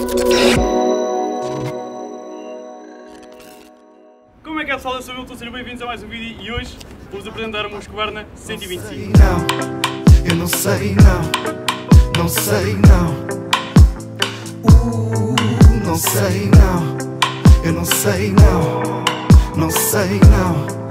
Como é que é, pessoal? Eu sou o Milton, sejam bem-vindos a mais um vídeo e hoje vou-vos apresentar uma Husqvarna 125. Eu não sei não, não sei não. Não sei não, eu não sei não, não sei não.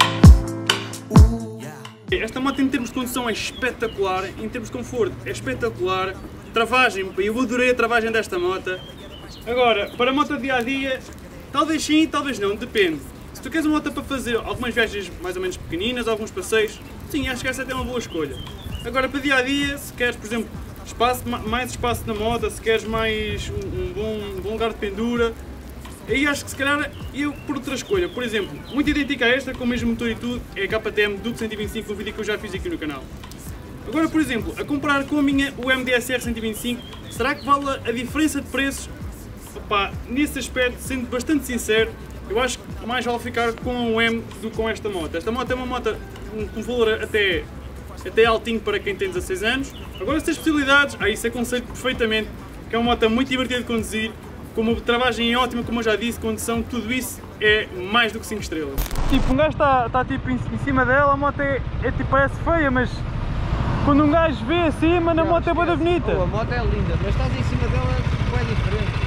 Esta moto em termos de condução é espetacular, em termos de conforto é espetacular. Travagem, eu adorei a travagem desta moto. Agora, para a moto dia-a-dia, talvez sim, talvez não, depende. Se tu queres uma moto para fazer algumas viagens mais ou menos pequeninas, alguns passeios, sim, acho que essa até é uma boa escolha. Agora, para dia-a-dia, se queres, por exemplo, mais espaço na moto, se queres mais um bom lugar de pendura, aí acho que se calhar eu por outra escolha. Por exemplo, muito idêntica a esta, com o mesmo motor e tudo, é a KTM Duke 125, um vídeo que eu já fiz aqui no canal. Agora, por exemplo, a comparar com a minha, o MDSR 125, será que vale a diferença de preços? Opa, nesse aspecto, sendo bastante sincero, eu acho que mais vale ficar com o M do que com esta moto. Esta moto é uma moto com valor até altinho para quem tem 16 anos. Agora, se as possibilidades, isso aconselho perfeitamente, que é uma moto muito divertida de conduzir, com uma travagem ótima, como eu já disse, condução, tudo isso é mais do que 5 estrelas. Tipo, um gajo está tipo em cima dela, a moto tipo, parece feia, mas quando um gajo vê acima, na moto é boa bonita. A moto é linda, mas estás em cima dela, é diferente.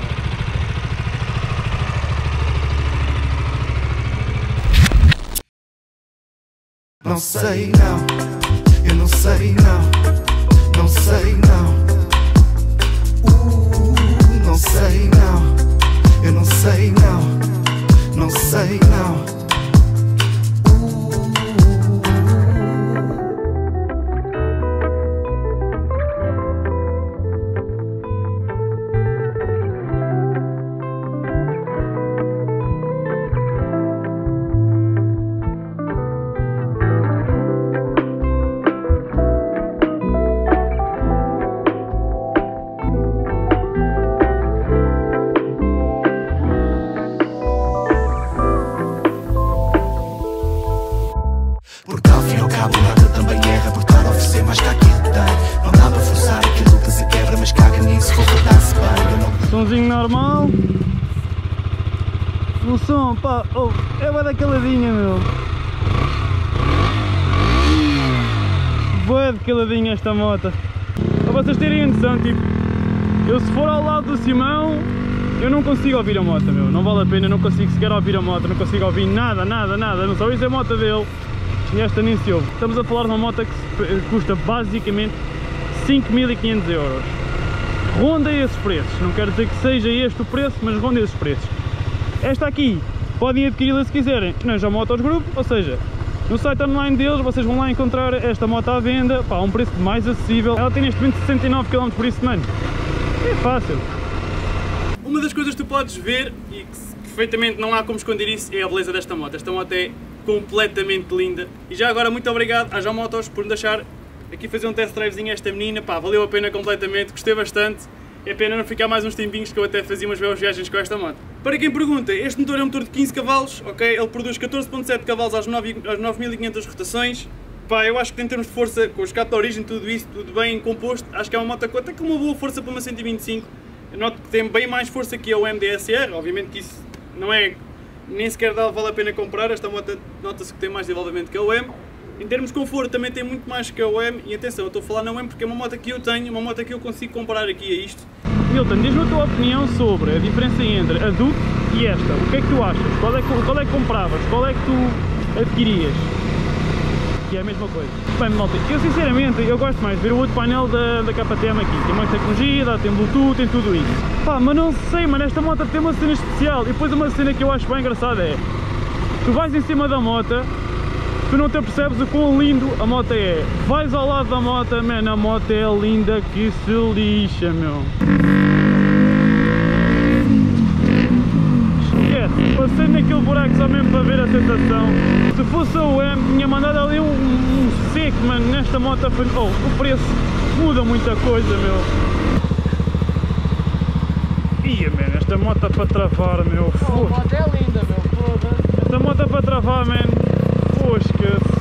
Não sei não, eu não sei não, não sei não. Não sei não, eu não sei não, não sei não. Porque ao fim e ao cabo nada também erra por estar a oferecer mais que aquilo que tem. Não dá para forçar aquilo que se quebra, mas caga nisso, vou dar-se bem. Somzinho normal. O som, pá, é bué da caladinha, meu. Bué de caladinha esta moto. Para vocês terem noção, tipo, eu se for ao lado do Simão, eu não consigo ouvir a moto, meu. Não vale a pena, eu não consigo sequer ouvir a moto, não consigo ouvir nada, não só isso é a moto dele. E esta nem se ouve. Estamos a falar de uma moto que custa basicamente 5.500 euros. Ronda esses preços. Não quero dizer que seja este o preço, mas ronda esses preços. Esta aqui, podem adquiri-la se quiserem na Já Motos Group, ou seja, no site online deles vocês vão lá encontrar esta moto à venda, pá, a um preço mais acessível. Ela tem neste momento 69 km por semana. É fácil. Uma das coisas que tu podes ver, e que perfeitamente não há como esconder isso, é a beleza desta moto. Esta moto é completamente linda. E já agora muito obrigado à Já Motos por me deixar aqui fazer um test drivezinho a esta menina, pá, valeu a pena completamente, gostei bastante. É pena não ficar mais uns tempinhos que eu até fazia umas belas viagens com esta moto. Para quem pergunta, este motor é um motor de 15 cavalos, ok? Ele produz 14.7 cavalos às 9.500 rotações. Pá, eu acho que em termos de força, com o escape de origem, tudo isso, tudo bem composto, acho que é uma moto até com uma boa força para uma 125. Eu noto que tem bem mais força que a MDSR, obviamente que isso não é, nem sequer vale a pena comprar. Esta moto nota-se que tem mais desenvolvimento que a OM. Em termos de conforto também tem muito mais que a OM, e atenção, eu estou a falar na OM porque é uma moto que eu tenho, uma moto que eu consigo comparar aqui a isto. Milton, diz-me a tua opinião sobre a diferença entre a Duke e esta. O que é que tu achas? Qual é que compravas? Qual é que tu adquirias? Que é a mesma coisa. Bem, malta, eu sinceramente eu gosto mais de ver o outro painel da KTM aqui. Tem mais tecnologia, tem Bluetooth, tem tudo isso. Pá, mas não sei, mano, esta moto tem uma cena especial. E depois uma cena que eu acho bem engraçada é: tu vais em cima da moto, tu não te percebes o quão lindo a moto é. Vais ao lado da moto, mano, a moto é linda que se lixa, meu. Esquece, passei naquele buraco só mesmo para ver a sensação. Se fosse a OM, tinha mandado ali um seco, mano, nesta moto. O preço muda muita coisa, meu. Ia, mano, esta moto para travar, meu. A moto é linda, meu, foda-se. Esta moto para travar, mano. Esquece.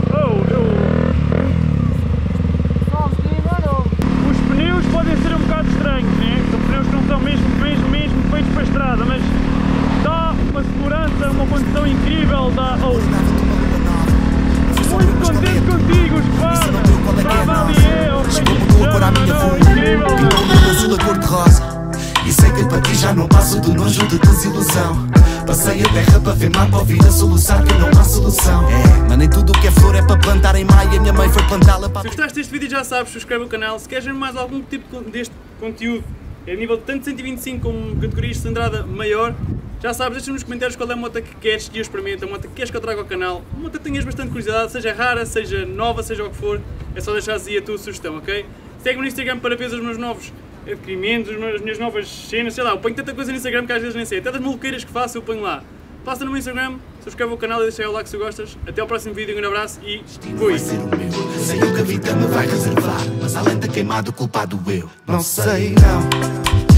Os pneus podem ser um bocado estranhos, né? São pneus que não são mesmo E já não passo do nojo de desilusão. Passei a terra para ver mapa, ouvir a soluçar que não há solução. Mas nem tudo o que é flor é para plantar em maio. A minha mãe foi plantá-la para... Se gostaste deste vídeo já sabes, subscreve o canal. Se queres ver mais algum tipo deste conteúdo, é a nível de tanto 125 como categorias de cilindrada maior, já sabes, deixa nos comentários qual é a moto que queres que eu experimente, a moto que queres que eu traga ao canal, uma moto que tenhas bastante curiosidade, seja rara, seja nova, seja o que for, é só deixares aí a tua sugestão, ok? Segue-me no Instagram para ver os meus novos adquirimentos, as minhas novas cenas, sei lá, eu ponho tanta coisa no Instagram que às vezes nem sei, até das maluqueiras que faço eu ponho lá. Passa no meu Instagram, subscreve o canal e deixa aí o like se gostas. Até ao próximo vídeo, um grande abraço e fui! Sei o que a vida me vai reservar, mas além da queimada o culpado eu não sei não.